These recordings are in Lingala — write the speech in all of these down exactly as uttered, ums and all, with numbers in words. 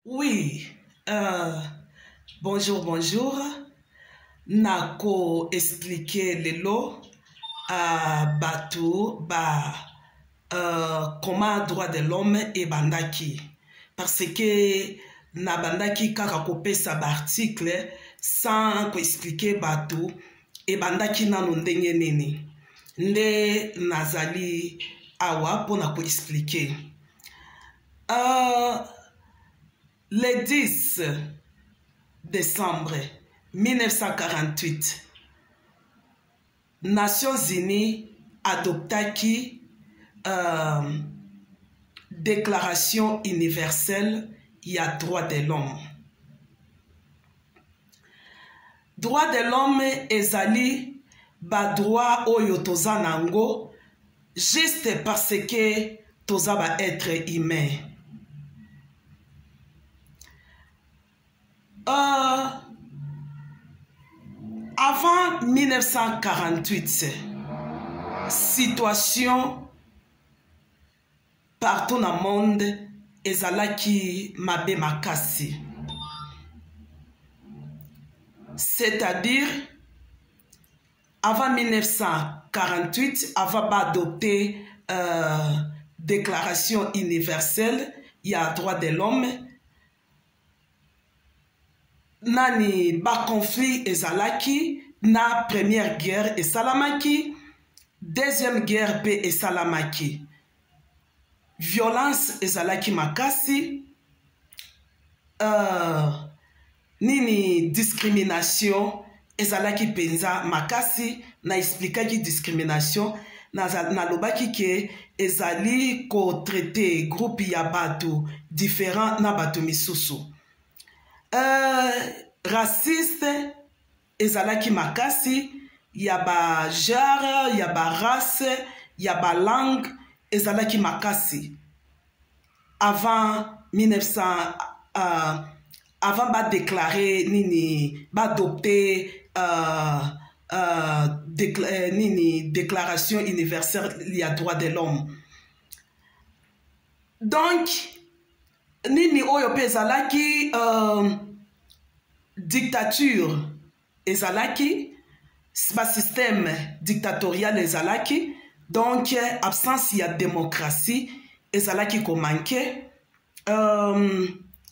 Oui, euh, bonjour, bonjour. Nako expliquer lelo à Batou, ba euh, comment droit de l'homme et bandaki. Parce que na bandaki kaka kopesa ba article sans expliquer Batou et bandaki nanu ndenge nini. Nde nazali awa pour na expliquer. Euh, Le dix décembre mille neuf cent quarante-huit, Nations Unies adoptaki euh, Déclaration universelle ya droit de l'homme. Droit de l'homme ezali ba droit oyo toza nango juste parce que toza ba être humain. Euh, avant mille neuf cent quarante-huit, situation partout dans le monde ezalaki mabe makasi. C'est-à-dire, avant mille neuf cent quarante-huit, avant d'adopter euh, Déclaration universelle, il y a droit de l'homme. Nani ba conflit ezalaki na première guerre esalamaki, deuxième guerre pe esalamaki, violence ezalaki makasi, euh, nini discrimination ezalaki penza makasi. Na explikaki discrimination na, na lobaki ke ezali ko traiter groupe ya bato différent na bato misusu. Euh, raciste ezalaki makasi, ya ba genre, ya ba race, ya ba langue ezalaki makasi. Avant mille neuf cents, euh, avant ba déclarer nini, ba adopter euh, euh, décla nini Déclaration universelle ya droit de l'homme. Donc nini oyo pe ezalaki euh, dictature ezalaki, ba système dictatorial ezalaki, donc absence ya démocratie ezalaki ko manqué, euh,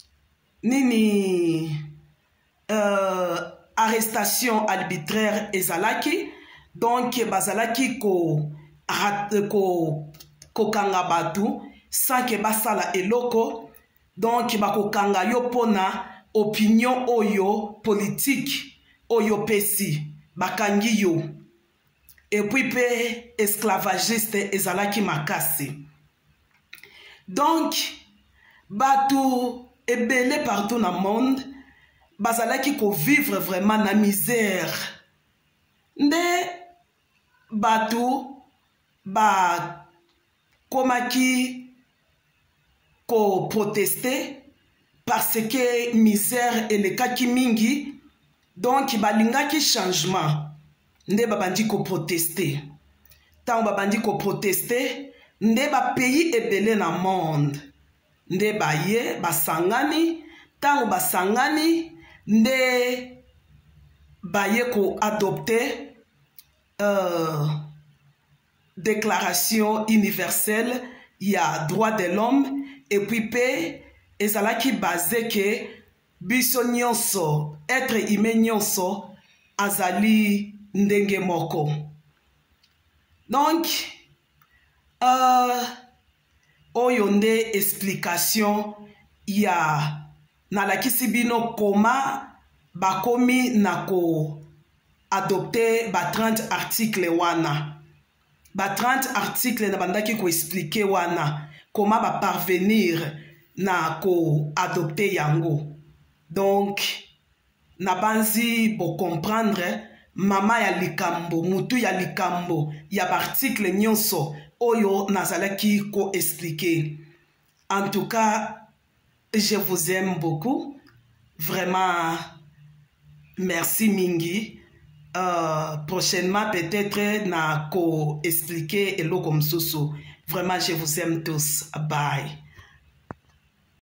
nini euh, arrestation arbitraire ezalaki, donc bazalaki ko ko ko kanga batu sans que basala eloko. Donc, bakokanga yo pona opinion oyo politique oyo pesi bakangi yo. Et puis pe esclavagiste ezalaki makasi. Donc, batu ebele partout dans le monde bazalaki ko vivre vraiment na misère. Nde batu ba komaki ko protester parce que misère elekaki mingi, donc balingaki changement. Nde babandi ko protester. Tant babandi ko protester, nde ba pays ebele na monde. Nde baye basangani, tant basangani, nde baye ko adopter euh, Déclaration universelle ya droit de l'homme. Et puis pe ezalaki basé que biso nyonso, être humain nyonso azali ndenge moko. Donc euh, oyo nde explication ya nalakisi bino koma bakomi nako adopter ba trente articles wana. Ba trente articles na bandaki ko expliquer wana. Comment va parvenir na ko adopter yango. Donc na banzi bo comprendre mama ya likambo, mutu ya likambo, ya article nyonso oyo nazalaki ko expliquer. En tout cas, je vous aime beaucoup. Vraiment, merci mingi. Euh, prochainement peut-être na ko expliquer elo comme soso. Vraiment, je vous aime tous. Bye.